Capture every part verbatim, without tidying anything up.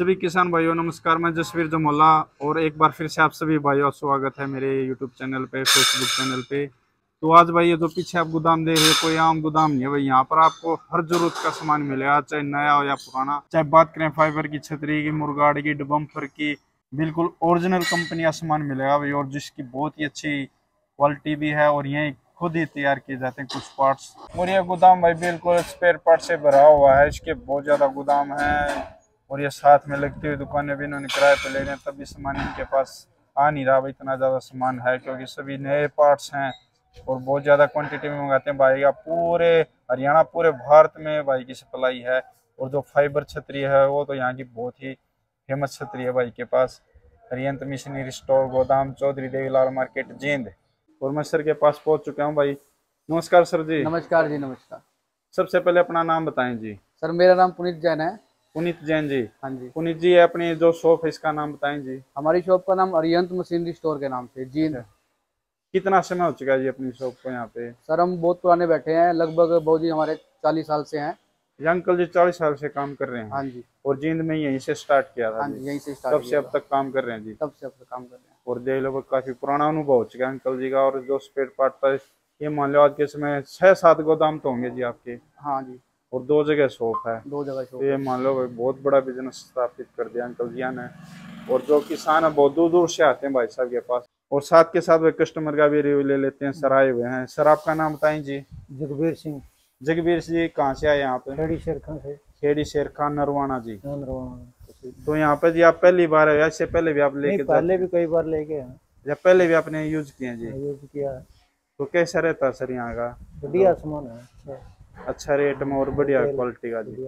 सभी किसान भाइयों नमस्कार। मैं जसवीर जमोला और एक बार फिर से आप सभी भाइयों का स्वागत है मेरे यूट्यूब चैनल पे, फेसबुक चैनल पे। तो आज भाई ये जो पीछे आप गोदाम देख रहे हैं कोई आम गोदाम नहीं है भाई। यहाँ पर आपको हर जरूरत का सामान मिलेगा, चाहे नया हो या पुराना। चाहे बात करें फाइबर की, छतरी की, मुर्गाड़ की, बम्पर की, बिल्कुल ओरिजिनल कंपनी का सामान मिलेगा भाई। और जिसकी बहुत ही अच्छी क्वालिटी भी है और यही खुद ही तैयार किए जाते हैं कुछ पार्ट्स। और ये गोदाम भाई बिल्कुल स्पेयर पार्ट से भरा हुआ है। इसके बहुत ज्यादा गोदाम है और ये साथ में लगती हुई दुकानें भी इन्होंने किराए पे ले रहे हैं, तभी सामान इनके पास आ नहीं रहा भाई। इतना ज़्यादा सामान है क्योंकि सभी नए पार्ट्स हैं और बहुत ज़्यादा क्वांटिटी में मंगाते हैं भाई। आप पूरे हरियाणा, पूरे भारत में भाई की सप्लाई है। और जो फाइबर छतरी है वो तो यहाँ की बहुत ही फेमस छतरी है भाई के पास। हरियंत मिशनरी स्टोर, गोदाम, चौधरी देवीलाल मार्केट, जींद। और मैं सर के पास पहुँच चुका हूँ भाई। नमस्कार सर जी। नमस्कार जी। नमस्कार। सबसे पहले अपना नाम बताएं जी। सर मेरा नाम पुनीत जैन है। पुनीत जैन जी। हाँ जी। पुनीत जी अपनी जो शॉप है इसका नाम बताएं जी। हमारी शॉप का नाम अरियंत मशीनरी स्टोर के नाम से जींद। कितना समय हो चुका है जी अपनी शॉप को यहाँ पे? सर हम बहुत पुराने बैठे हैं, लगभग बहुत जी हमारे चालीस साल से हैं। ये अंकल जी चालीस साल से काम कर रहे हैं? हाँ जी। और जींद में यहीं से स्टार्ट किया था? हाँ जी, यहीं से स्टार्ट तब से अब तक काम कर रहे हैं जी? तब से अब तक काम कर रहे हैं। और देख लो काफी पुराना अनुभव हो चुका है अंकल जी का। और जो स्पेयर पार्ट पर ये मान लो आज के समय छह सात गोदाम तो होंगे जी आपके? हाँ जी। और दो जगह शॉप है? दो जगह शॉप। तो ये मान लो बहुत बड़ा बिजनेस स्थापित कर दिया अंकल जी ने। और जो किसान है बहुत दूर दूर से आते हैं भाई साहब के पास। और साथ के साथ वे कस्टमर का भी रिव्यू ले लेते हैं। सर आए हुए हैं। सर आपका नाम बताएं जी। जगबीर सिंह। जगबीर जी कहाँ से आए यहाँ पे? खेड़ी शेर खान से। खेड़ी शेर खान नरवाना जी। नरवाना। तो यहाँ पे जी आप पहली बार है या इससे पहले भी आप लेके? पहले भी कई बार लेके हैं। या पहले भी आपने यूज किए हैं जी? यूज किया है। तो कैसा रहता है सर यहाँ का? बढ़िया सामान है, अच्छा रेट में और बढ़िया क्वालिटी का जी।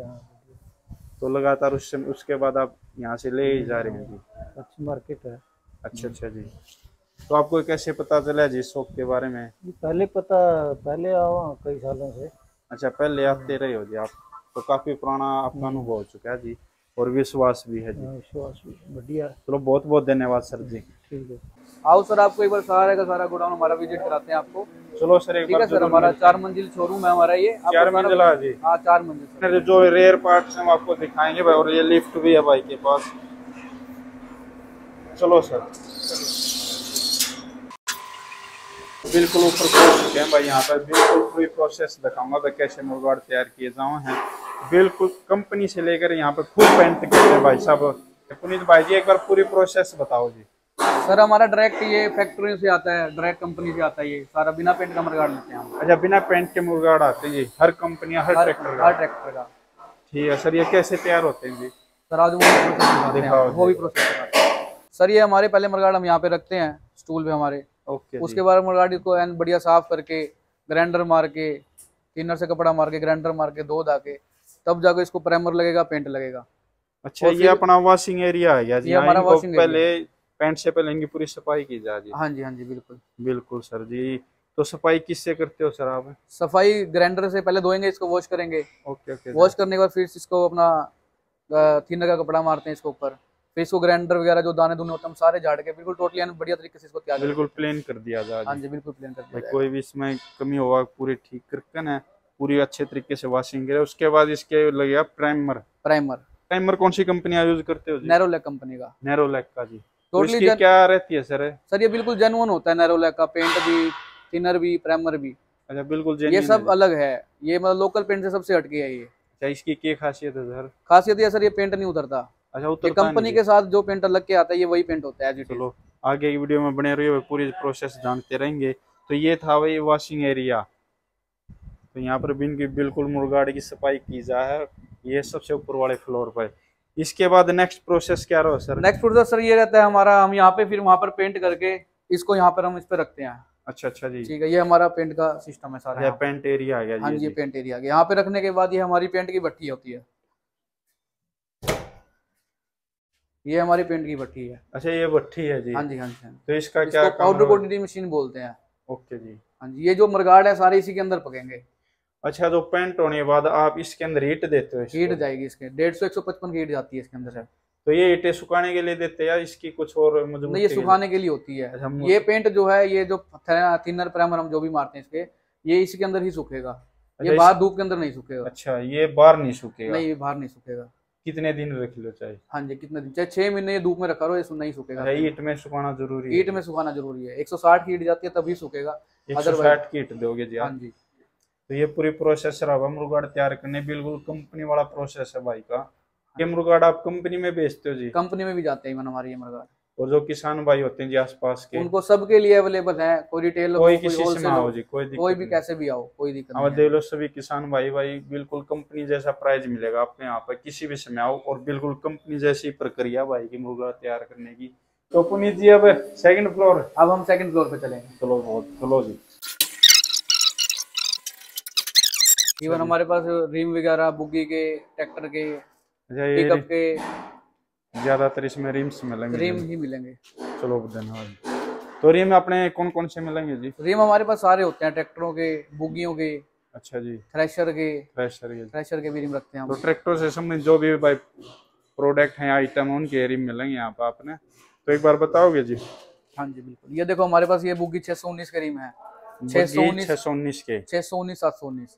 तो लगातार उससे उसके बाद आप यहाँ से ले ही जा रहे हैं जी? अच्छी मार्केट है। अच्छा अच्छा जी। तो आपको कैसे पता चला जी शॉप के बारे में? पहले पता पहले आओ कई सालों से। अच्छा पहले आते रहे हो जी आप। तो काफी पुराना आपका अनुभव हो चुका है जी और विश्वास भी है जी। विश्वास भी बढ़िया। चलो बहुत बहुत धन्यवाद सर जी। ठीक है। आओ सर, आपको एक बार सारे का सारा गोडाउन हमारा विजिट कराते हैं आपको। चलो सर एक ठीक है सर। हमारा चार मंजिल शोरूम है हमारा ये। चार मंजिला जी? हाँ चार मंजिल। जो रेयर पार्ट्स हम आपको दिखाएंगे भाई। और ये लिफ्ट भी है भाई के पास। चलो सर। बिल्कुल ऊपर पहुंच चुके हैं भाई। यहाँ पर बिल्कुल पूरी प्रोसेस दिखाऊंगा भाई कैसे मुर्गाड़ तैयार किए जाओ हैं। बिल्कुल कंपनी से लेकर यहाँ पे फुल पेंट करते हैं भाई साहब। पुनीत भाई जी एक बार पूरी प्रोसेस बताओ जी। सर हमारा डायरेक्ट ये फैक्ट्री से आता है, डायरेक्ट कंपनी से आता है। ये सारा बिना पेंट का मुर्गाड़ लेते हैं हम। अच्छा बिना पेंट के मुर्गाड़ आते हैं जी? हर कंपनी हर ट्रैक्टर का? हर ट्रैक्टर का। ठीक है सर। ये कैसे तैयार होते हैं जी? सर आज वो प्रोसेस दिखाओ। वो भी प्रोसेस। सर ये हमारे पहले मुर्गाड़ हम यहाँ पे रखते हैं स्टूल पे हमारे। ओके। उसके बाद मुर्गाड़ी को एन बढ़िया साफ करके, ग्राइंडर मार के, क्लीनर से कपड़ा मार के, ग्राइंडर मार के, धो धा के, तब जाके इसको प्राइमर लगेगा, पेंट लगेगा। अच्छा ये अपना वॉशिंग एरिया है जी? ये हमारा वॉशिंग पहले पेंट से पहले इनकी पूरी सफाई की जाए जी? हाँ जी हाँ जी बिल्कुल बिल्कुल सर जी। तो सफाई किससे करते हो सर आप? सफाई ग्राइंडर से पहले धोएंगे, इसको वॉश करेंगे। Okay okay. वॉश करने के बाद फिर इसको अपना थिनर का कपड़ा मारते हैं इसके ऊपर। फिर इसको ग्राइंडर वगैरह जो दाने दुने होते हैं हम सारे झाड़ के बिल्कुल टोटली बढ़िया तरीके से इसको तैयार बिल्कुल प्लेन कर दिया जाए। हाँ जी बिल्कुल प्लेन कर दिया। कोई भी इसमें कमी होगा पूरी ठीक करके ना पूरी अच्छे तरीके से वॉशिंग करे। उसके बाद इसके लगेगा प्राइमर। प्राइमर। प्राइमर कौन सी कंपनी यूज करते हो जी? नैरोलैक कंपनी का। नैरोलैक का जी। टोटली तो क्या रहती है सर? सर ये बिल्कुल जेन्युइन होता है नैरोलैक का। पेंट भी, थिनर भी, प्राइमर भी। अच्छा बिल्कुल ये सब अलग है। ये मतलब लोकल पेंट से सबसे हटके है ये। अच्छा इसकी क्या खासियत है सर? खासियत है सर ये पेंट नहीं उतरता। अच्छा ये कंपनी के साथ जो पेंट लग के आता है ये वही पेंट होता है। चलो आगे की वीडियो में बने रहिए, पूरी प्रोसेस जानते रहेंगे। तो ये था वही वॉशिंग एरिया। तो यहाँ पर बिन की बिल्कुल मुर्गाड़ की सफाई की जा है। ये सबसे ऊपर वाले फ्लोर पर। इसके बाद नेक्स्ट प्रोसेस क्या रहा सर? नेक्स्ट प्रोसेस सर ये रहता है हमारा, हम यहाँ पे फिर वहाँ पर पेंट करके इसको यहाँ पर हम इस पे रखते हैं। अच्छा अच्छा जी। ठीक है। ये हमारा पेंट का सिस्टम है सारा। पेंट एरिया आ गया। हाँ जी पेंट एरिया। यहाँ पे रखने के बाद ये हमारी पेंट की भट्टी होती है। ये हमारी पेंट की भट्टी है। अच्छा ये भट्टी है जी? हाँ जी हाँ जी। तो इसका क्या? पाउडर कोटिंग मशीन बोलते हैं। ओके जी। हाँ जी। ये जो मुर्गाड़ है सारे इसी के अंदर पकेंगे। अच्छा तो पेंट होने के बाद आप इसके अंदर हीट देते हो? हीट जाएगी इसके डेढ़ सौ एक सौ पचपन की हीट जाती है इसके अंदर। तो ये ईंटें सुखाने के लिए देते हैं या इसकी कुछ और मजबूती? नहीं ये सुखाने के लिए होती है। अच्छा, ये पेंट जो है ये जो थिनर प्राइमर हम जो भी मारते हैं इसके, ये इसी के अंदर ही सूखेगा। ये बाहर धूप के अंदर नहीं सूखेगा। अच्छा ये बाहर नहीं सूखेगा? नहीं ये बाहर नहीं सूखेगा। कितने दिन रख लो चाहे? हाँ जी, कितने दिन, चाहे छह महीने धूप में रखा रहो, ये नहीं सूखेगा। ईट में सुखाना जरूरी है? ईट में सुखाना जरूरी है, एक सौ साठ की ईट जाती है तभी सूखेगा। एक सौ साठ की ईट दोगे जी? हाँ जी। तो ये पूरी प्रोसेस रहा मुर्गाड़ तैयार करने, बिल्कुल कंपनी वाला प्रोसेस है भाई का। ये मुर्गाड़ आप कंपनी में बेचते हो जी? कंपनी में भी जाते हैं हमारी ये मुर्गाड़। और जो किसान भाई होते हैं जी आसपास के, उनको सबके लिए अवेलेबल है, कोई रिटेल, कोई किसी से आओ जी, कोई कोई भी कैसे भी आओ, कोई दिक्कत नहीं है। देख लो सभी किसान भाई भाई बिल्कुल कंपनी जैसा प्राइस मिलेगा आपको यहाँ पर, किसी भी समय आओ और बिल्कुल कंपनी जैसी प्रक्रिया भाई की मुर्गा तैयार करने की। तो पुनीत जी अब सेकंड फ्लोर, अब हम सेकंड फ्लोर पे चलेंगे। चलो बहुत चलो जी। इवन हमारे पास रिम वगैरह बुग्गी के, ट्रैक्टर के, पिकअप के, ज्यादातर इसमें रिम्स मिलेंगे? रिम ही मिलेंगे। चलो धन्यवाद। तो रिम अपने कौन कौन से मिलेंगे जी? रिम हमारे पास सारे होते हैं, ट्रैक्टरों के, बुग्गियों के। अच्छा जी। थ्रेशर के, थ्रेशर के थ्रेशर के भी रिम रखते हैं हम। तो ट्रैक्टर से संबंधित जो भी भाई प्रोडक्ट हैं, आइटम, उनके रिम मिलेंगे यहाँ पर आपने, तो एक बार बताओगे जी? हाँ जी बिल्कुल। ये देखो हमारे पास ये बुग्गी छह सौ उन्नीस के रिम है, छह सौ उन्नीस छह सौ उन्नीस के छह सौ उन्नीस सात सौ उन्नीस।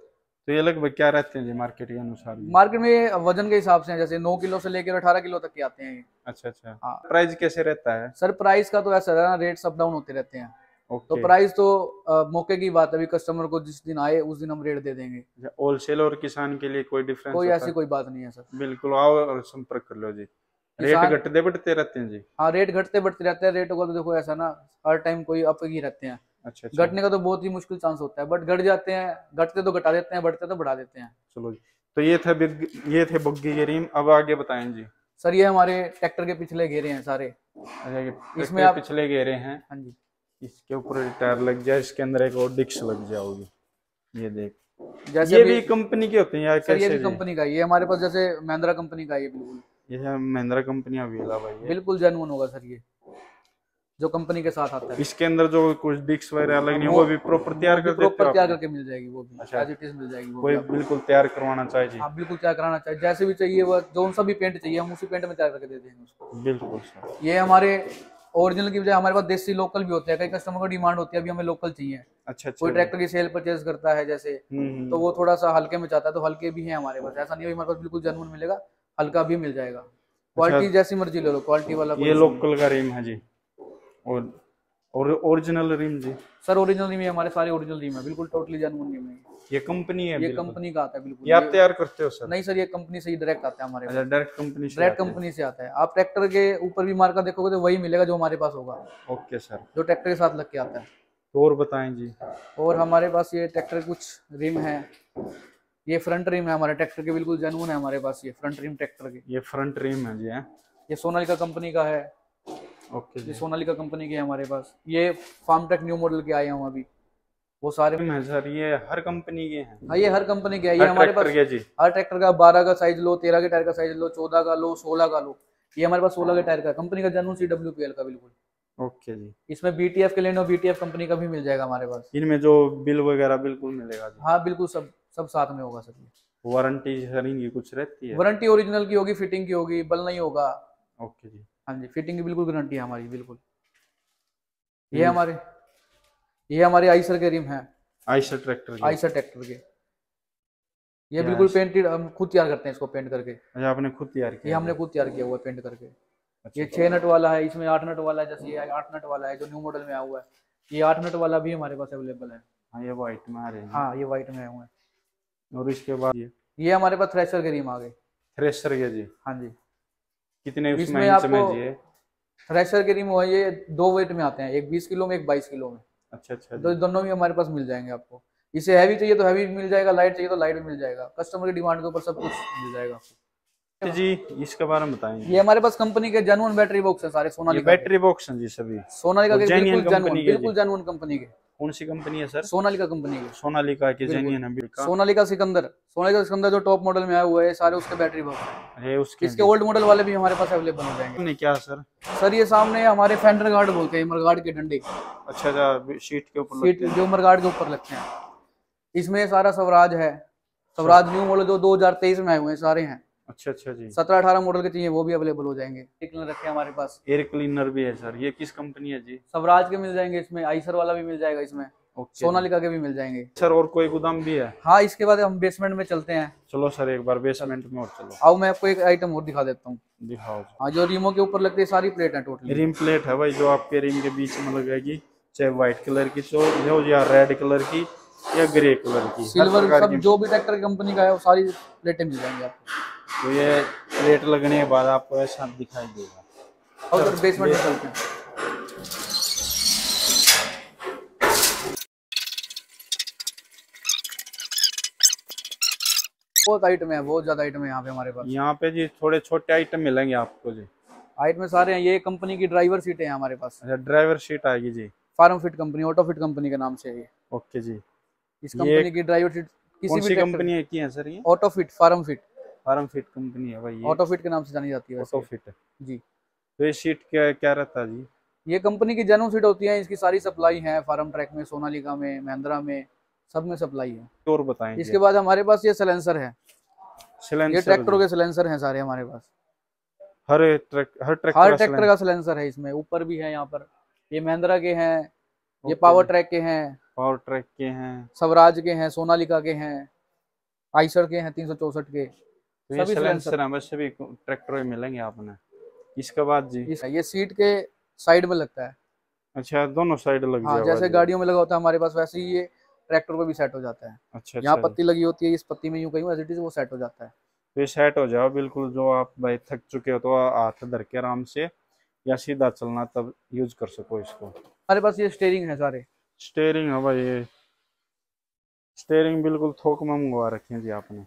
तो ये लगभग क्या रहते हैं जी मार्केट के अनुसार? मार्केट में वजन के हिसाब से, जैसे नौ किलो से लेकर अठारह किलो तक के आते हैं। अच्छा अच्छा। हाँ। प्राइस कैसे रहता है सर? प्राइस का तो ऐसा है ना, रेट्स अप डाउन होते रहते हैं। ओके। तो प्राइस तो आ, मौके की बात है, अभी कस्टमर को जिस दिन आए उस दिन हम रेट दे देंगे। होलसेल और किसान के लिए कोई डिफरेंस? कोई ऐसी कोई बात नहीं है सर। बिल्कुल आओ और संपर्क कर लो जी। रेट घटते बढ़ते रहते हैं जी? हाँ, रेट घटते बढ़ते रहते हैं। रेटों का तो देखो ऐसा ना, हर टाइम कोई अप ही रहते हैं। अच्छा अच्छा। घटने का तो बहुत ही मुश्किल चांस होता है, बट घट जाते हैं, घटते तो घटा देते हैं, बढ़ते तो बढ़ा देते हैं। चलो जी। तो ये थे ये थे बुग्गी के रिम, अब आगे बताएं जी। सर ये हमारे ट्रैक्टर के पिछले घेरे हैं सारे। अच्छा, इसमें आप पिछले घेरे हैं? हाँ जी। इसके ऊपर टायर लग जाए, इसके अंदर एक और डिस्क लग जाओगी। ये देख, जैसे ये भी कंपनी के होते हैं यार? सर ये भी कंपनी का, ये हमारे पास जैसे महिंद्रा कंपनी का, ये बिल्कुल ये महिंद्रा कंपनी अवेला भाई, बिल्कुल जेन्युइन होगा सर, ये जो कंपनी के साथ आता है। इसके अंदर जो कुछ डिस्क वगैरह अलग नहीं, वो भी प्रॉपर तैयार कर देते हो? प्रॉपर तैयार करके मिल जाएगी वो भी। अच्छा, एज इट इज मिल जाएगी वो। कोई बिल्कुल तैयार करवाना चाहिए? हाँ बिल्कुल तैयार कराना चाहिए, जैसे भी चाहिए वो, जो सा भी पेंट चाहिए हम उसी पेंट में तैयार करके दे देंगे उसको। बिल्कुल सर। ये हमारे ओरिजिनल की बजाय हमारे पास देसी लोकल भी होते हैं, कई कस्टमर को डिमांड होती है अभी हमें लोकल चाहिए। अच्छा, कोई ट्रैक्टर की सेल परचेज करता है जैसे, तो वो थोड़ा सा हल्के में चाहता है, तो हल्के भी हैं हमारे पास। ऐसा नहीं है, हमारे पास बिल्कुल जेन्युइन मिलेगा, हल्का भी मिल जाएगा। क्वालिटी जैसी मर्जी ले लो, क्वालिटी वाला। ये लोकल का रिम है जी, और और ओरिजिनल रिम जी? सर ओरिजिनल रिम है, हमारे सारे ओरिजिनल रिम है, बिल्कुल टोटली जेन्युइन रिम है। ये कंपनी है? ये कंपनी का आता है बिल्कुल। ये आप तैयार करते हो सर? नहीं सर, ये कंपनी से ही डायरेक्ट आता है हमारे पास। डायरेक्ट कंपनी से? डायरेक्ट कंपनी से आता है। आप ट्रैक्टर के ऊपर भी मार्का देखोगे तो वही मिलेगा जो हमारे पास होगा। Okay sir. जो ट्रैक्टर के साथ लग के आता है। तो और बताएं जी। और हमारे पास ये ट्रैक्टर कुछ रिम है, ये फ्रंट रिम है हमारे ट्रैक्टर के, बिल्कुल जेन्युइन है हमारे पास ये फ्रंट रिम ट्रैक्टर के। ये फ्रंट रिम है जी? है ये सोनालिका कंपनी का है। ओके, ये सोनालिका कंपनी के हमारे पास। ये फार्म ट्रैक न्यू मॉडल के आए हैं अभी, वो सारे हैं सर। ये हर कंपनी के हैं? हाँ, ये हर कंपनी के है। ये हमारे पास हर ट्रैक्टर का बारह का साइज लो, तेरह के टायर का साइज लो, चौदह का लो, सोलह का लो। ये हमारे पास सोलह के टायर का कंपनी का genuine C W P L का बिल्कुल। ओके जी। इसमें बी टी एफ के लेनो, बी टी एफ कंपनी का भी मिल जाएगा हमारे पास। इनमें जो बिल वगैरह बिल्कुल मिलेगा जी? हाँ बिल्कुल, सब सब साथ में होगा सर। वारंटी सर इनकी कुछ रहती है? वारंटी ओरिजिनल की होगी, फिटिंग की होगी, बल नहीं होगा। ओके जी। हाँ जी, फिटिंग की बिल्कुल गारंटी है हमारी बिल्कुल। ये हमारे ये हमारे आइसर के रिम है। आइसर ट्रैक्टर के? आइसर ट्रैक्टर के। ये बिल्कुल पेंटेड, हम खुद तैयार करते हैं इसको पेंट करके। अच्छा, आपने खुद तैयार किया? ये हमने खुद तैयार किया हुआ है पेंट करके। अच्छा। ये छह नट वाला है, इसमें आठ नट वाला है, जैसे ये आठ नट वाला है जो न्यू मॉडल में आया हुआ है। ये आठ नट वाला भी हमारे पास अवेलेबल है। हाँ, ये व्हाइट में आ रहे हैं। हाँ, ये व्हाइट में आए हुए हैं। और इसके बाद ये ये हमारे पास थ्रेशर के रिम आ गए। थ्रेशर के जी? हाँ जी। कितने इसमें आपको थ्रेशर के रिम हुआ, ये दो वेट में आते हैं, एक बीस किलो में, एक बाईस किलो में। अच्छा अच्छा। तो दोनों भी हमारे पास मिल जाएंगे आपको। इसे हैवी चाहिए तो हैवी मिल जाएगा, लाइट चाहिए तो लाइट भी मिल जाएगा, कस्टमर की डिमांड के ऊपर सब कुछ मिल जाएगा आपको। जी, इसके बारे में बताएंगे। ये हमारे पास कंपनी के जेन्युइन बैटरी बॉक्स है सारे, सोनालिका बैटरी बॉक्स हैं जी सभी? सोनालिका के, बिल्कुल जेन्युइन, बिल्कुल जेन्युइन कंपनी के। कौन सी कंपनी है सर? सोनालिका कंपनी की। सोनालिका के जेन्युइन है बिल्कुल। सोनालिका सिकंदर, सोनालिका सिकंदर जो टॉप मॉडल में आया हुआ है, सारे उसके बैटरी बॉक्स है। उसके इसके ओल्ड मॉडल वाले भी हमारे पास अवेलेबल हो जाएंगे। क्या सर? सर ये सामने हमारे फेंडर गार्ड बोलते हैं, मरगार्ड के डंडे। अच्छा अच्छा, सीट के ऊपर, सीट जो मरगार्ड के ऊपर लगते हैं। इसमें सारा स्वराज है, स्वराज न्यू मॉडल जो दो हजार तेईस में आए हुए हैं सारे हैं। अच्छा अच्छा जी। सत्रह अठारह मॉडल के चाहिए वो भी अवेलेबल हो जाएंगे। एयर क्लीनर रखे हैं हमारे पास। एयर क्लीनर भी है सर? ये किस कंपनी है जी? स्वराज के मिल जाएंगे इसमें, आइसर वाला भी मिल जाएगा इसमें। सोनालिका के भी मिल जाएंगे सर। और कोई गोदाम भी है? हाँ, इसके बाद हम बेसमेंट में चलते हैं। चलो सर, एक बार बेसमेंट में और चलो। आओ, मैं आपको एक आइटम और दिखा देता हूँ। दिखाओ। हाँ, जो रिमो के ऊपर लगती है सारी प्लेट है टोटली। रिम प्लेट है भाई, जो आपके रिम के बीच में लगेगी, चाहे व्हाइट कलर की तो या रेड कलर की या ग्रे कलर की, सिल्वर, सब जो भी ट्रैक्टर की कंपनी का है वो सारी प्लेटें मिल जाएंगी आपको। तो ये प्लेट लगने के बाद आपको ऐसा दिखाई देगा। और तो बेसमेंट में चलते हैं। बहुत आइटम है, बहुत ज्यादा आइटम है यहाँ पे हमारे पास। यहाँ पे जी थोड़े छोटे आइटम मिलेंगे आपको जी। आइटम में सारे हैं। ये कंपनी की ड्राइवर सीटें हैं हमारे पास। अच्छा, ड्राइवर सीट आएगी जी। Farm fit company, auto fit company के नाम से है ये। ओके जी। इस कंपनी की ड्राइवर सीट किसी भी कंपनी है की है सर ये? Auto fit, farm fit. Farm fit company है भाई, ऑटो फिट के नाम से जानी जाती है। ऑटो फिट जी। तो ये सीट क्या क्या रहता है जी? ये कंपनी की जेन्युइन सीट होती है। इसकी सारी सप्लाई है फार्म ट्रैक में, सोनालिका में, महिंद्रा में, सब में सप्लाई है। और बताएं। इसके बाद हमारे पास ये सिलेंसर है। सिलेंसर, ये ट्रैक्टरों के सिलेंसर हैं सारे हमारे पास। हर ट्रैक हर ट्रैक्टर हर ट्रैक्टर का सिलेंसर है इसमें। ऊपर भी है यहाँ पर। ये महिंद्रा के हैं, ये पावर ट्रैक के हैं, पावर ट्रैक के हैं, स्वराज के हैं, सोनालिका के हैं, आइसर के हैं तीन सौ चौसठ के। तो ये सिलेंसर हमें सभी ट्रैक्टरों में मिलेंगे आपने। इसके बाद जी ये सीट के साइड में लगता है। अच्छा, दोनों साइड लग हाँ, जैसे गाड़ियों में लगा होता है हमारे पास, वैसे ही ये ट्रैक्टर पे भी सेट हो जाता है। अच्छा, यहाँ पत्ती लगी होती है, इस पत्ती में यूं कहीं एज इट इज वो सेट हो जाता है। तो ये सेट हो जाओ बिल्कुल। जो आप भाई थक चुके हो तो हाथ धर के आराम से या सीधा चलना तब यूज कर सको इसको। हमारे पास ये स्टीयरिंग है सारे। स्टीयरिंग है भाई, ये स्टीयरिंग बिल्कुल थोक में मंगवा रखे हैं जी आपने।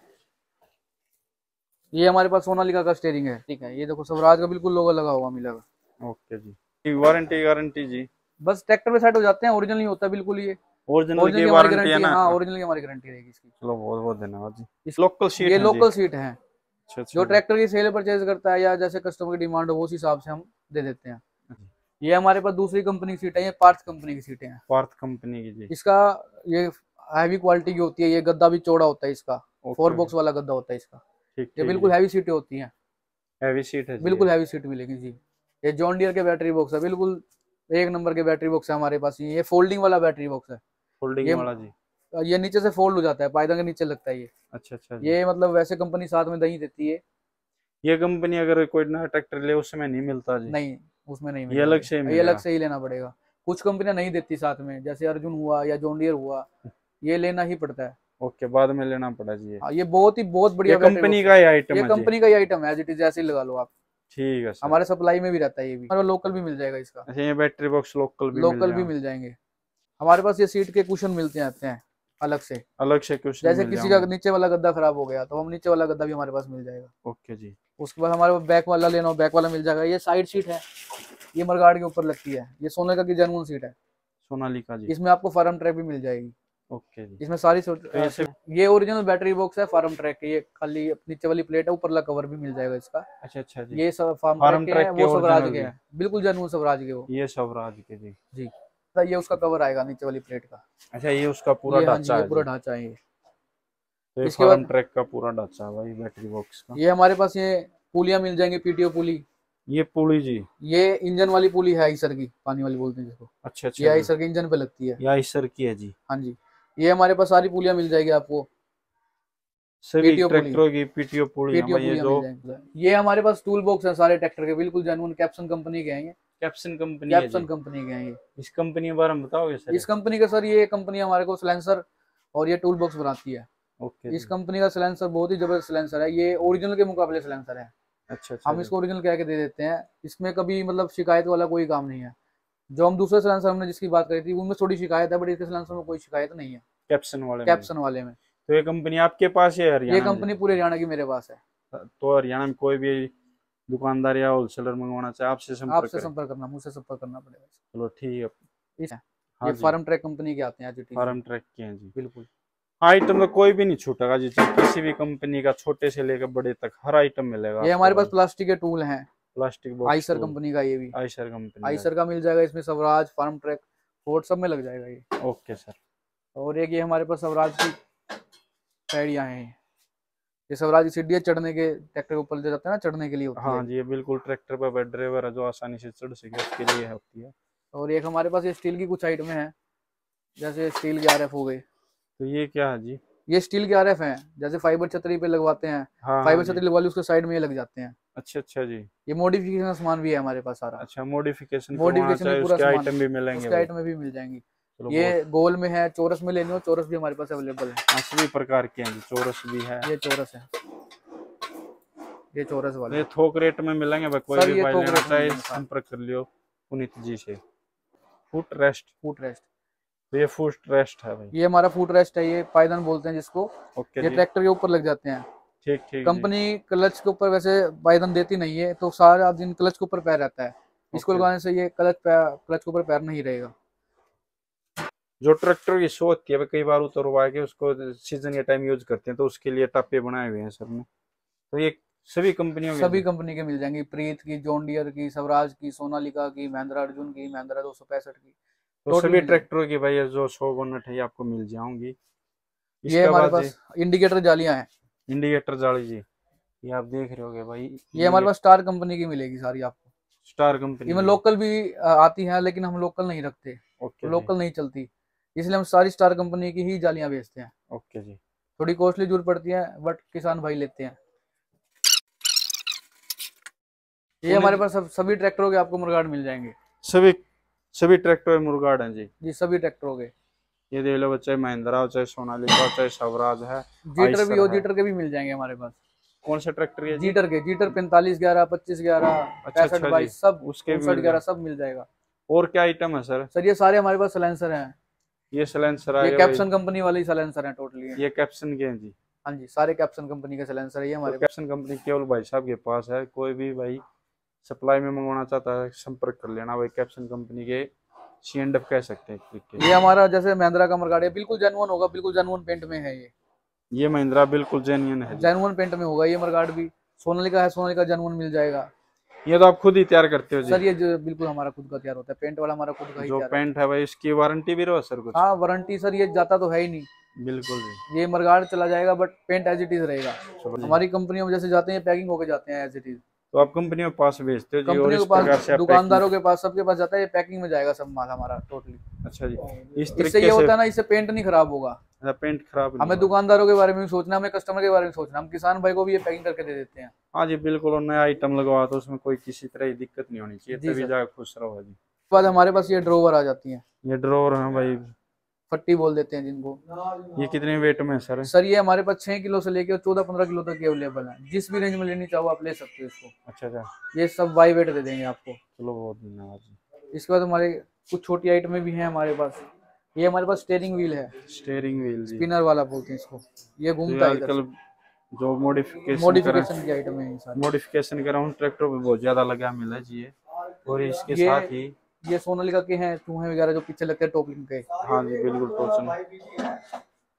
ये हमारे पास सोनालिका का स्टीयरिंग है। ठीक है, ये देखो स्वराज का बिल्कुल लोगो लगा हुआ मिलेगा। ओके जी। वारंटी गारंटी जी? बस ट्रैक्टर पे सेट हो जाते हैं, ओरिजिनल नहीं होता बिल्कुल। ये ओरिजिनल की वारंटी है ना? हाँ, ओरिजिनल की हमारी गारंटी रहेगी इसकी। चलो, बहुत बहुत धन्यवाद जी। लोकल सीट, ये लोकल सीट है। अच्छा, जो ट्रैक्टर की सेल परचेज करता है या जैसे कस्टमर की डिमांड हो उस हिसाब से हम दे देते हैं। ये हमारे पास दूसरी कंपनी की सीट है। ये पार्थ कंपनी की सीटें हैं। पार्थ कंपनी की जी। इसका ये हैवी क्वालिटी की होती है। ये गद्दा भी चौड़ा होता है इसका। फोर बॉक्स वाला गद्दा होता है इसका। ये बिल्कुल हैवी सीटें होती हैं। हैवी सीट है, बिल्कुल हैवी सीट मिलेगी जी। ये जॉन डियर के बैटरी बॉक्स है, बिल्कुल एक नंबर के बैटरी बॉक्स है हमारे पास। ये फोल्डिंग वाला बैटरी बॉक्स है। फोल्डिंग वाला जी। ये नीचे से फोल्ड हो जाता है, पायदान के नीचे लगता है ये। अच्छा अच्छा। ये मतलब वैसे कंपनी साथ में नहीं देती है। ये कंपनी अगर कोई नया ट्रैक्टर ले उसमें नहीं मिलता जी? नहीं, उसमें नहीं मिलता। ये अलग से ये अलग से ही लेना पड़ेगा। कुछ कंपनियां नहीं देती साथ में, जैसे अर्जुन हुआ या जॉन डियर हुआ, ये लेना ही पड़ता है। ओके, बाद में लेना पड़ा जी। हाँ, ये बहुत ही बहुत बढ़िया कंपनी का ही आइटम है। ये कंपनी का ही आइटम है, एज इट इज ऐसे ही लगा लो आप। ठीक है सर। हमारे सप्लाई में भी रहता है ये भी। हमारा लोकल भी मिल जाएगा इसका। अच्छा, ये बैटरी बॉक्स लोकल भी लोकल भी मिल जाएंगे हमारे पास। ये सीट के कुशन मिलते आते हैं अलग से। अलग से कुशन, जैसे किसी का नीचे वाला गद्दा खराब हो गया तो हम नीचे वाला गद्दा भी हमारे पास मिल जाएगा। ओके जी। उसके बाद हमारे बैक वाला लेना हो, बैक वाला मिल जाएगा। ये साइड सीट है, ये मरगाड़ के ऊपर लगती है। ये सोनालिका की जेन्युइन सीट है, सोनालिका जी। इसमें आपको फार्म ट्रैक भी मिल जाएगी। ओके जी। इसमें सारी तो ये ओरिजिनल बैटरी बॉक्स है फार्म ट्रैक के। ये खाली नीचे वाली प्लेट है, ऊपर वाला कवर भी मिल जाएगा इसका। अच्छा अच्छा जी। ये सब फार्म ट्रैक के, वो स्वराज के हैं, बिल्कुल जेन्युइन स्वराज के। वो ये स्वराज के जी। जी। ये उसका कवर आएगा नीचे वाली प्लेट का। अच्छा, ये उसका पूरा ढांचा है? पूरा ढांचा है ये। तो इसके बाद ट्रैक का पूरा ढांचा है भाई बैटरी बॉक्स का। ये हमारे पास ये पुलियां मिल जाएंगी, पीटीओ पुली। ये पुली जी, ये इंजन वाली पुली है, आइसर की, पानी वाली बोलते हैं जिसको। अच्छा अच्छा। ये आइसर के इंजन पे लगती है। ये आइसर की है जी। हाँ जी। ये हमारे पास सारी पुलियां मिल जाएगी आपको। सभी ट्रैक्टरों की पीटीओ पुली है भाई। ये जो ये हमारे पास टूल बॉक्स है सारे ट्रैक्टर के, बिल्कुल जेन्युइन कैप्सन कंपनी के हैं ये। कैप्सन कंपनी कैप्सन कंपनी के हैं ये। इस कंपनी के बारे में बताओगे सर? इस कंपनी का सर, ये कंपनी हमारे को सिलेंसर और ये टूल बॉक्स बनाती है। ओके। इस कंपनी का सिलेंसर बहुत ही जबरदस्त सिलेंसर है। ये ओरिजिनल के मुकाबले सिलेंसर है। अच्छा अच्छा। हम इसको ओरिजिनल कह के दे देते हैं। इसमें कभी मतलब शिकायत वाला कोई काम नहीं है। जो हम दूसरे सिलेंसर हमने जिसकी बात करी थी उनमें थोड़ी शिकायत है, बट इसके सिलेंसर में कोई शिकायत नहीं है। कैप्सन वाले कैप्सन वाले में। तो ये कंपनी आपके पास है? हरियाणा? ये कंपनी पूरे हरियाणा की मेरे पास है। तो हरियाणा में कोई भी दुकानदार या होलसेलर मंगवाना चाहे आपसे संपर्क आपसे संपर्क करना, मुझसे संपर्क करना पड़ेगा। चलो ठीक है। हाँ, ये फार्म ट्रैक कंपनी के आते हैं। फार्म ट्रैक के हैं जी, बिल्कुल। आइटम तो कोई भी नहीं छूटेगा जी, किसी भी कंपनी का, छोटे से लेकर बड़े तक हर आइटम मिलेगा। ये हमारे पास प्लास्टिक के टूल हैं। प्लास्टिक बॉक्स, आइसर कंपनी का। ये भी आइसर कंपनी, आइसर का मिल जाएगा इसमें। स्वराज, फार्म ट्रैक, फोर्ड सब में लग जाएगा ये। Okay sir. और एक ये हमारे पास स्वराज की पैडियां हैं। ये स्वराज की सीढ़ियां चढ़ने के, ट्रैक्टर के ऊपर ले जाते हैं ना, चढ़ने के लिए होती है। हाँ जी, ये बिल्कुल ट्रैक्टर पर ड्राइवर है जो आसानी से चढ़ सके उसके लिए होती है। और एक हमारे पास ये स्टील की कुछ आइटमें हैं। जैसे स्टील के आरएफ हो गए। तो ये क्या है जी? ये स्टील के आरएफ हैं, जैसे फाइबर छतरी पे लगवाते हैं। हाँ, फाइबर छतरी लगवा ली, उसके साइड में ये लग जाते हैं। अच्छा अच्छा जी। ये मॉडिफिकेशन का सामान भी है हमारे पास सारा। अच्छा, मॉडिफिकेशन मॉडिफिकेशन में पूरा सामान, आइटम भी मिलेंगे, उसके आइटम में भी मिल जाएंगे। ये गोल में है, चौरस में लेनी हो चौरस भी हमारे पास अवेलेबल है। सभी प्रकार के हैं, चौरस भी है। ये चौरस है, ये चौरस वाले। ये थोक रेट में मिलेंगे भाई, कोई भी भाई लेना चाहे संपर्क कर लियो पुनीत जी से। फुट रेस्ट, फुट रेस्ट, तो ये फुट रेस्ट है भाई। ये हमारा फुट रेस्ट है, ये पायदान बोलते हैं जिसको। ये ट्रैक्टर के ऊपर लग जाते हैं। ठीक ठीक। कंपनी क्लच के ऊपर वैसे पायदान देती नहीं है, तो सारा दिन क्लच के ऊपर पैर रहता है। इसको लगाने से ये क्लच क्लच के ऊपर पैर नहीं रहेगा। जो ट्रैक्टर की शो होती है कई बार उतरवा के उसको सीजन के टाइम यूज करते हैं, तो उसके लिए टापे बनाए हुए हैं सर ने। तो ये सभी कंपनियों सभी कंपनी के मिल जाएंगे, प्रीत की, जॉन डियर की, स्वराज की, सोनालिका की, महिंद्रा अर्जुन की, महिंद्रा दो सौ पैंसठ की। तो सभी ट्रैक्टरों की भाई जो शो बोनट है आपको मिल जाऊंगी। ये हमारे पास इंडिकेटर जालियां हैं। इंडिकेटर जाली जी, ये आप देख रहे होगे भाई। ये हमारे पास स्टार कंपनी की मिलेगी सारी आपको। स्टार कंपनी, इनमें लोकल भी आती है, लेकिन हम लोकल नहीं रखते। ओके, लोकल नहीं चलती, इसलिए हम सारी स्टार कंपनी की ही जालियां बेचते हैं। ओके जी। थोड़ी कॉस्टली जरूर पड़ती है, बट किसान भाई लेते हैं। ये हमारे पास सब सभी ट्रैक्टरों के आपको मुर्गाड मिल जाएंगे। सभी सभी ट्रैक्टर मुर्गाड हैं जी। जी सभी ट्रैक्टरों के। ये देख लो, चाहे महिंद्रा हो, चाहे सोनालिका हो, चाहे स्वराज है, जीटर भी हो, जीटर के भी मिल जाएंगे हमारे पास। कौन सा ट्रैक्टर है? जीटर के, जीटर पैंतालीस ग्यारह, पच्चीस ग्यारह, पैंसठ बाईस, सब उसके ग्यारह सब मिल जाएगा। और क्या आइटम है सर? सर ये सारे हमारे पास सलेंसर हैं। ये सलेंसर है, ये कैप्सन कंपनी वाले ही सलेंसर हैं टोटली। ये कैप्सन के हैं जी? हाँ जी, सारे कैप्सन कंपनी के सलेंसर है ये हमारे। कैप्सन कंपनी केवल भाई साहब के पास है। कोई भी भाई सप्लाई में मंगवाना चाहता है संपर्क कर लेना भाई। कैप्सन कंपनी के सी एंड एफ कह सकते हैं। ये हमारा जैसे महिंद्रा का मुर्गाड है, बिल्कुल जेन्युइन होगा, बिल्कुल जेन्युइन पेंट में है ये। ये महिंद्रा बिल्कुल जेन्युइन है, जेन्युइन पेंट में होगा ये मुर्गाड भी। सोनालिका है, सोनालिका जेन्युइन मिल जाएगा। ये तो आप खुद ही तैयार करते हो जी? सर ये जो बिल्कुल हमारा खुद का तैयार होता है, पेंट वाला हमारा खुद का ही। जो पेंट है भाई इसकी वारंटी भी रहो सर कुछ? हाँ वारंटी सर, ये जाता तो है ही नहीं। बिल्कुल जी। ये मुर्गाड चला जाएगा, but paint as it is रहेगा। हमारी कंपनियों में जैसे जाते हैं पैकिंग होके जाते हैं एज इट इज। तो आप कंपनियों के पास भेजते हो जी? कंपनियों के पास, दुकानदारों के पास, सबके पास जाता है, ये पैकिंग में जाएगा सब माल हमारा टोटली। अच्छा जी। इस इससे ये होता है ना, इससे पेंट नहीं खराब होगा। पेंट खराब, हमें दुकानदारों के बारे में भी सोचना, हमें कस्टमर के बारे में सोचना। हम किसान भाई को भी ये पैकिंग करके दे देते हैं। हाँ जी बिल्कुल, और नया आइटम लगवा तो उसमें कोई किसी तरह की दिक्कत नहीं होनी चाहिए, तभी जाकर खुश रहो जी। बाद हमारे पास ये ड्रोवर आ जाती है। ये ड्रोवर है भाई, फट्टी बोल देते हैं जिनको। ये कितने वेट में सर? सर ये हमारे पास छह किलो से लेके चौदह पंद्रह किलो तक अवेलेबल है। जिस भी रेंज में लेनी चाहो आप ले सकते हो इसको। अच्छा अच्छा। ये सब बाई वेट दे देंगे आपको। चलो बहुत धन्यवाद। इसके बाद हमारे कुछ छोटी आइटमें भी हैं हमारे पास। ये हमारे पास स्टीयरिंग व्हील है। स्टीयरिंग व्हील, स्पिनर वाला बोलते हैं इसको। ये घूमता है। आजकल जो मॉडिफिकेशन मॉडिफिकेशन की आइटम है, मॉडिफिकेशन करा हूँ ट्रैक्टर पे बहुत ज्यादा लगा मिला जी ये। और इसके साथ ही ये सोनालिका के हैं चूहे वगैरह जो पीछे लगते हैं टॉपलिंग के। हाँ जी बिल्कुल टॉपलिंग।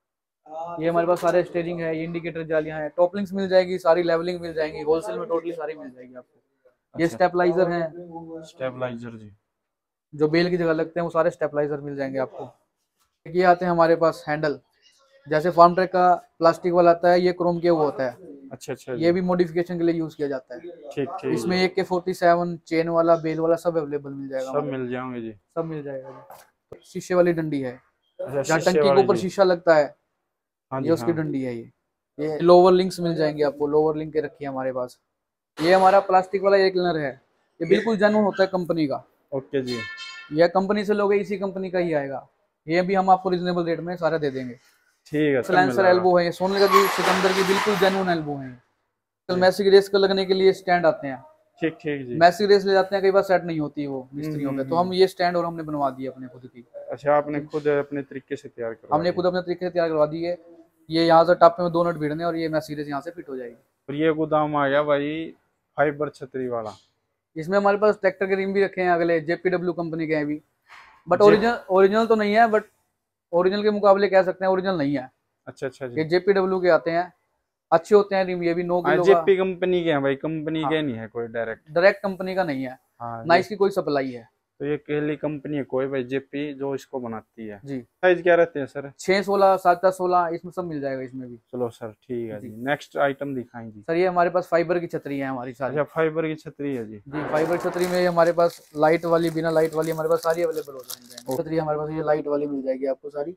ये हमारे पास सारे स्टीयरिंग है, ये इंडिकेटर जालियां हैं, टॉपलिंग्स मिल जाएगी, सारी लेवलिंग मिल जाएंगी, होलसेल में टोटली सारी मिल जाएगी आपको। ये स्टेबलाइजर हैं। स्टेबलाइजर जी, जो बेल की जगह लगते हैं वो सारे स्टेबलाइजर मिल जाएंगे आपको। ये आते हैं हमारे पास हैंडल, जैसे फार्म ट्रैक का प्लास्टिक वाला आता है, ये क्रोम के वो होता है। अच्छा अच्छा। ये भी मॉडिफिकेशन के लिए यूज किया जाता है। ठीक ठीक। इसमें एक के फोर्टी सेवन चेन वाला, बेल वाला सब अवेलेबल मिल जाएगा। सब मिल जाएंगे जी, सब मिल जाएगा। शीशे वाली डंडी है, जहाँ टंकी के ऊपर शीशा लगता है, ये उसकी डंडी है। ये ये लोअर लिंक्स मिल जाएंगे आपको, लोअर लिंक के रखी है हमारे पास। ये हमारा प्लास्टिक वाला एक क्लीनर है, ये बिल्कुल जेन्युइन होता है कंपनी का। ओके जी। यह कंपनी से लोगे इसी कंपनी का ही आएगा। ये भी हम आपको रिजनेबल रेट में सारा दे देंगे। ठीक है। सलेंसर एल्बो है, सोनालिका की सिकंदर की बिल्कुल जेन्युइन एल्बो है। कल मैसी रेस को लगने के लिए स्टैंड आते हैं। ठीक ठीक जी। मैसी रेस ले जाते हैं, कई बार सेट नहीं होती वो मिस्त्रियों पे, तो हम ये स्टैंड और हमने बनवा दी अपने खुद की। अच्छा, आपने खुद अपने तरीके से तैयार करवा? हमने खुद अपने तरीके से तैयार करवा दी है। ये यहाँ से टापे में दो नट भिड़ने और ये मैसी रेस यहाँ से फिट हो जाएगी। और ये गोदाम आ गया भाई फाइबर छतरी वाला। इसमें हमारे पास ट्रैक्टर के रिम भी रखे हैं अगले, जेपीडब्ल्यू कंपनी के हैं भी, बट ओरिजिनल ओरिजिनल तो नहीं है, बट ओरिजिनल के मुकाबले कह सकते हैं ओरिजिनल नहीं है। अच्छा अच्छा जी। ये जेपीडब्ल्यू के आते हैं, अच्छे होते हैं रिम। ये भी नौ किलो का। जेपी कंपनी के हैं भाई, कंपनी हाँ। के नहीं है कोई, डायरेक्ट डायरेक्ट कंपनी का नहीं है। हाँ, ना इसकी कोई सप्लाई है। तो ये केली कंपनी है कोई भाई जेपी जो इसको बनाती है जी। साइज क्या रहते हैं सर? छह सोलह सात दस सोलह इसमें सब मिल जाएगा इसमें भी। चलो सर ठीक है जी, नेक्स्ट आइटम दिखाएं जी। सर ये हमारे पास फाइबर की छतरी है हमारी सारी। अच्छा फाइबर की छतरी है जी। जी फाइबर छतरी में हमारे पास लाइट वाली बिना लाइट वाली हमारे पास सारी अवेलेबल हो जाएंगे। छतरी हमारे पास ये लाइट वाली मिल जाएगी आपको सारी।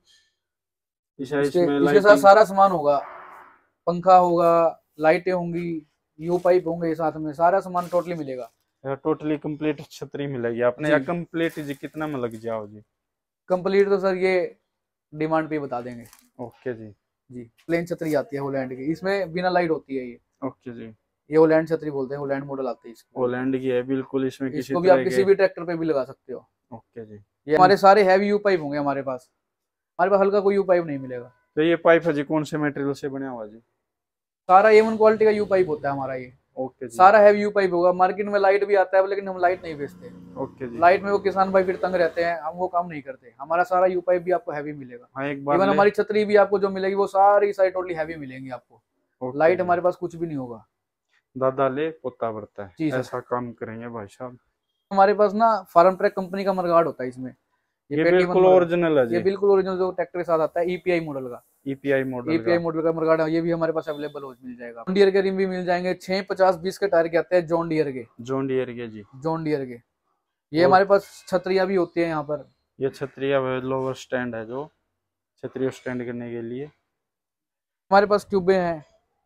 इसके, इसके साथ सारा सामान होगा, पंखा होगा, लाइटें होंगी, यू पाइप होंगे साथ में, सारा सामान टोटली मिलेगा। टोटली कंप्लीट छतरी मिलेगी आपने या कंप्लीट जी कितना में लग जाओ जी? कंप्लीट तो सर ये डिमांड पे बता देंगे। ओके जी। जी प्लेन छतरी आती है होलैंड की, इसमें बिना लाइट होती है ये। ओके जी। ये होलैंड छतरी बोलते हैं, होलैंड मॉडल आती है इसकी। होलैंड की है बिल्कुल, इसमें किसी इसको भी आप किसी भी ट्रैक्टर पे भी लगा सकते हो। ओके जी। ये हमारे सारे हैवी यू पाइप होंगे हमारे पास, हमारे पास हल्का कोई यू पाइप नहीं मिलेगा। तो ये पाइप है जी कौन से मटेरियल से बना हुआ जी? सारा ए वन क्वालिटी का यू पाइप होता है हमारा ये। ओके जी। सारा हैवी यू पाइप होगा। मार्केट में लाइट भी आता है लेकिन हम लाइट नहीं बेचते। ओके जी। लाइट में वो किसान भाई फिर तंग रहते हैं, हम वो काम नहीं करते। हमारा सारा यू पाइप भी आपको हैवी मिलेगा। हाँ, एक बार इवन हमारी छतरी भी आपको जो मिलेगी वो सारी साइड टोटली हैवी मिलेंगी आपको। लाइट हमारे पास कुछ भी नहीं होगा। दादा ले पोता बढ़ता है, ऐसा काम करेंगे भाई साहब। हमारे पास ना फार्म ट्रैक कंपनी का मरगार्ड होता है इसमें। ये, ये बिल्कुल ओरिजिनल है जी। ये बिल्कुल ओरिजिनल जो ट्रैक्टर के साथ आता है, ईपीआई मॉडल का। ईपीआई मॉडल ईपीआई मॉडल का मरगार्ड है, ये भी हमारे पास अवेलेबल हो मिल जाएगा। जॉन डियर के रिम भी मिल जाएंगे। छह पचास बीस के टायर के आते हैं जॉन डियर के। जॉन डियर के जी। जॉन डियर के ये हमारे पास छतरियां भी होती है यहाँ पर। ये छतरिया लोअर स्टैंड है जो छतरी स्टैंड करने के लिए। हमारे पास ट्यूबें हैं,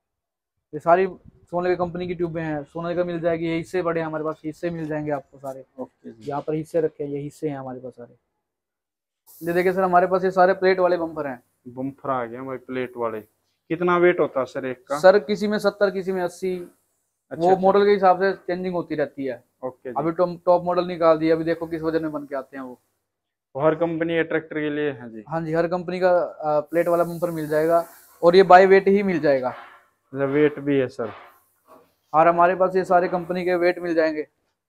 ये सारी सोने की कंपनी की ट्यूबें हैं। सोने का मिल जाएगी। ये हिस्से बड़े हैं हमारे पास, हिस्से मिल जाएंगे आपको सारे। ओके जी। यहाँ पर हिस्से रखे हैं, ये हिस्से हैं हमारे पास सारे। ये देखिए सर हमारे पास ये सारे प्लेट वाले बम्पर हैं। बम्पर आ गए भाई प्लेट वाले। कितना वेट होता है सर एक का? सर किसी में सत्तर किसी में अस्सी। अच्छा, वो मॉडल के हिसाब से चेंजिंग होती रहती है। ओके। अभी टॉप मॉडल निकाल दिया, अभी देखो किस वजन में बन के आते हैं वो। हर कंपनी है ट्रैक्टर के लिए है जी? हाँ जी, हर कंपनी का प्लेट वाला बम्पर मिल जाएगा और ये बाय वेट ही मिल जाएगा। वेट भी है सर? और हमारे पास ये सारे कंपनी के वेट मिल जाएंगे।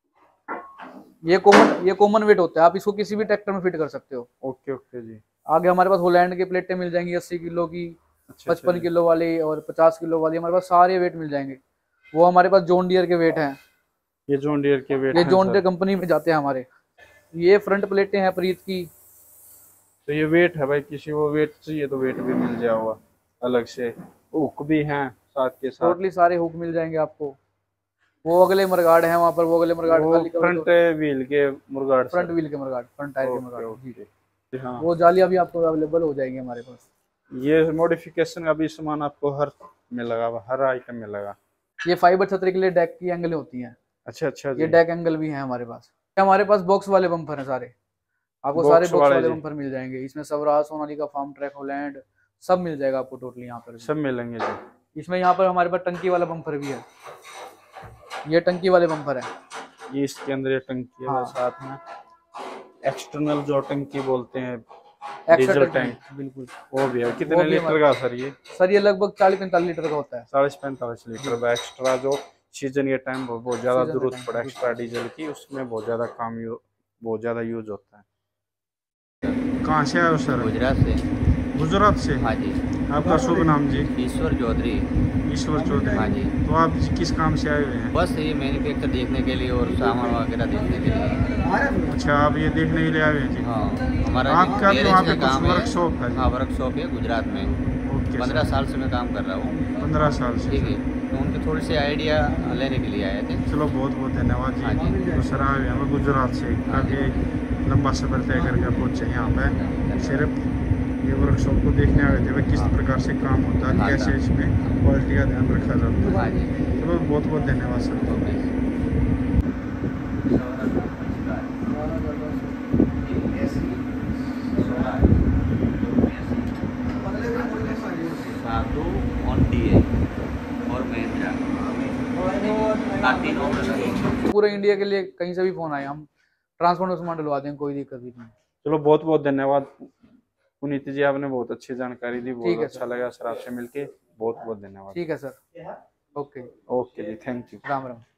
ये कॉमन ये कॉमन वेट होता है, आप इसको किसी भी ट्रैक्टर में फिट कर सकते हो। ओके ओके जी। आगे हमारे पास होलैंड की प्लेटें मिल जाएंगी अस्सी किलो की, पचपन किलो वाली और पचास किलो वाली। हमारे पास सारे वेट मिल जाएंगे। वो हमारे पास जॉन डियर के वेट हैं। ये जॉन डियर के वेट ये जॉन डियर कंपनी में जाते हैं हमारे। ये फ्रंट प्लेटें हैं प्रीत की। तो ये वेट है भाई, किसी को वेट चाहिए तो वेट भी मिल जाएगा अलग से। हुक भी हैं साथ के साथ। टोटली सारे हुक मिल जाएंगे आपको। वो अगले मरगाड़ है वहाँ पर, वो अगले मरगाड़ फ्रंट व्हील के मुरगाड़, फ्रंट व्हील के मरगाड़, फ्रंट टायर के मरगाड़। हाँ। वो जालियां भी आपको अवेलेबल हो जाएंगी हमारे पास। ये मॉडिफिकेशन का भी सामान आपको हर में लगा हुआ, हर आइटम में लगा। ये फाइबर छतरी के लिए डेक की एंगल होती हैं। अच्छा अच्छा जी। ये डेक एंगल भी है हमारे पास। हमारे पास बॉक्स वाले बम्पर हैं सारे, आपको सारे बॉक्स वाले बम्पर मिल जाएंगे। इसमें स्वराज, सोनालिका, फार्म ट्रैक, होलैंड सब मिल जाएगा आपको टोटली यहाँ पर। सब मिलेंगे जी। इसमें यहाँ पर हमारे पास टंकी वाला बम्पर भी है। ये टंकी वाले बम्पर है। ये इसके अंदर ये टंकी है। हाँ। साथ में एक्सटर्नल जो टंकी बोलते हैं डीजल टैंक, बिल्कुल वो भी है। कितने लीटर का सर ये? सर ये लगभग चालीस पैंतालीस लीटर का होता है। चालीस पैंतालीस लीटर। एक्स्ट्रा जो सीजन के टाइम बहुत ज्यादा जरूरत पड़े एक्स्ट्रा डीजल की, उसमें बहुत ज्यादा काम यू बहुत ज्यादा यूज होता है। कहाँ से आए हो सर? गुजरात से। गुजरात से? हाँ जी। आपका शुभ नाम जी? ईश्वर चौधरी। ईश्वर चौधरी। हाँ जी। तो आप किस काम से आए हुए हैं? बस ये मैन्युफैक्चर देखने के लिए और सामान वगैरह देखने के लिए। अच्छा, आप ये देखने के लिए आए हैं जी? हाँ, हमारा आपका तो वहाँ पे कुछ वर्कशॉप है? हाँ, वर्कशॉप है गुजरात में। ओके। पंद्रह साल से मैं काम कर रहा हूँ। पंद्रह साल से? ठीक है, तो उनके थोड़ी सी आइडिया लेने के लिए आए थे। चलो बहुत बहुत धन्यवाद जी। हाँ जी। तो सर आए हैं गुजरात से, काफ़ी लंबा सफर तय करके पहुँचे यहाँ पे। सिर्फ ये वर्कशॉप को देखने आए थे किस प्रकार से काम होता है, कैसे इसमें क्वालिटी का ध्यान रखा जाता है। चलो बहुत बहुत धन्यवाद सर। पूरे इंडिया के लिए कहीं से भी फोन आए, हम ट्रांसपोर्ट में सामान डलवा देंगे, कोई दिक्कत नहीं। चलो बहुत बहुत धन्यवाद पुनीत जी, आपने बहुत अच्छी जानकारी दी, बहुत अच्छा लगा सर आपसे मिलके। बहुत बहुत धन्यवाद। ठीक है सर। ओके ओके जी, थैंक यू। राम राम।